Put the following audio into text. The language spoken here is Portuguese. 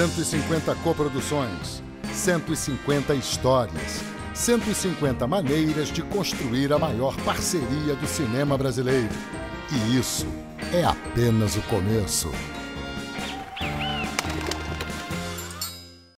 150 coproduções, 150 histórias, 150 maneiras de construir a maior parceria do cinema brasileiro. E isso é apenas o começo.